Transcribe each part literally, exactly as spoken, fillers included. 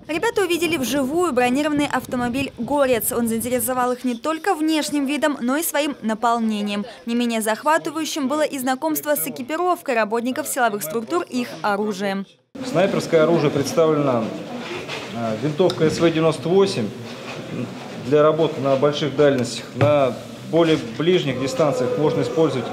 Ребята увидели вживую бронированный автомобиль «Горец». Он заинтересовал их не только внешним видом, но и своим наполнением. Не менее захватывающим было и знакомство с экипировкой работников силовых структур и их оружием. Снайперское оружие представлено винтовкой эс вэ девяносто восемь для работы на больших дальностях. На более ближних дистанциях можно использовать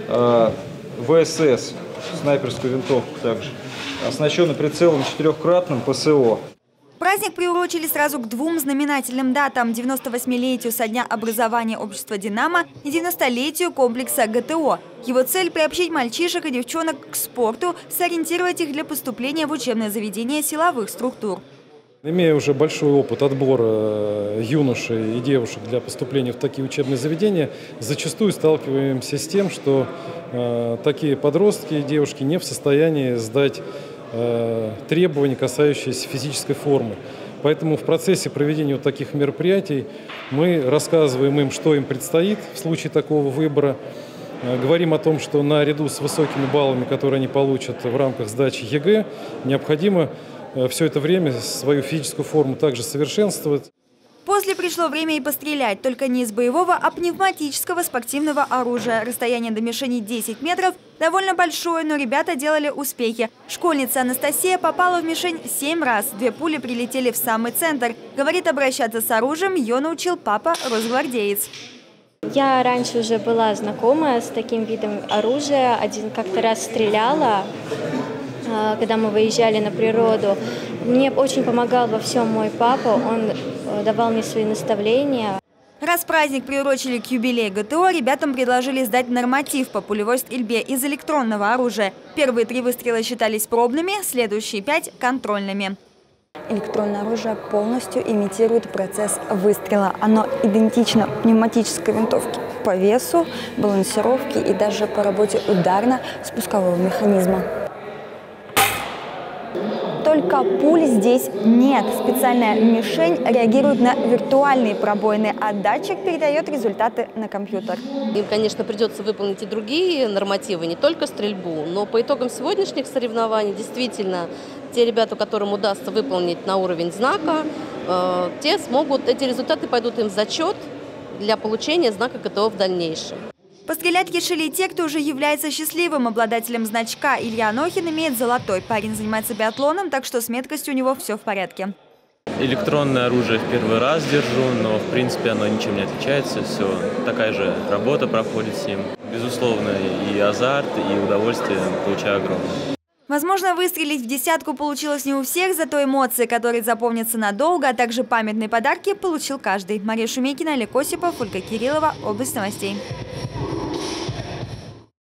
вэ эс эс, снайперскую винтовку также, оснащенный прицелом четырехкратным пэ эс о. Праздник приурочили сразу к двум знаменательным датам – девяносто восьмилетию со дня образования общества «Динамо» и девяностолетию комплекса гэ тэ о. Его цель – приобщить мальчишек и девчонок к спорту, сориентировать их для поступления в учебное заведение силовых структур. Имея уже большой опыт отбора юношей и девушек для поступления в такие учебные заведения, зачастую сталкиваемся с тем, что э, такие подростки и девушки не в состоянии сдать э, требования, касающиеся физической формы. Поэтому в процессе проведения вот таких мероприятий мы рассказываем им, что им предстоит в случае такого выбора. Э, говорим о том, что наряду с высокими баллами, которые они получат в рамках сдачи е гэ, необходимо все это время свою физическую форму также совершенствовать. После пришло время и пострелять, только не из боевого, а пневматического спортивного оружия. Расстояние до мишени десять метров довольно большое, но ребята делали успехи. Школьница Анастасия попала в мишень семь раз. Две пули прилетели в самый центр. Говорит, обращаться с оружием ее научил папа росгвардеец. Я раньше уже была знакома с таким видом оружия. Один как-то раз стреляла, когда мы выезжали на природу. Мне очень помогал во всем мой папа, он давал мне свои наставления. Раз праздник приурочили к юбилею гэ тэ о, ребятам предложили сдать норматив по пулевой стрельбе из электронного оружия. Первые три выстрела считались пробными, следующие пять – контрольными. Электронное оружие полностью имитирует процесс выстрела. Оно идентично пневматической винтовке по весу, балансировке и даже по работе ударно-спускового механизма. Только пуль здесь нет. Специальная мишень реагирует на виртуальные пробоины, а датчик передает результаты на компьютер. Им, конечно, придется выполнить и другие нормативы, не только стрельбу, но по итогам сегодняшних соревнований действительно те ребята, которым удастся выполнить на уровень знака, э, те смогут, эти результаты пойдут им в зачет для получения знака гэ тэ о в дальнейшем. Пострелять решили и те, кто уже является счастливым обладателем значка. Илья Анохин имеет золотой. Парень занимается биатлоном, так что с меткостью у него все в порядке. Электронное оружие в первый раз держу, но в принципе оно ничем не отличается. Все, такая же работа проходит с ним. Безусловно, и азарт, и удовольствие получаю огромное. Возможно, выстрелить в десятку получилось не у всех, зато эмоции, которые запомнятся надолго, а также памятные подарки получил каждый. Мария Шумейкина, Олег Осипов, Ольга Кириллова. Область новостей.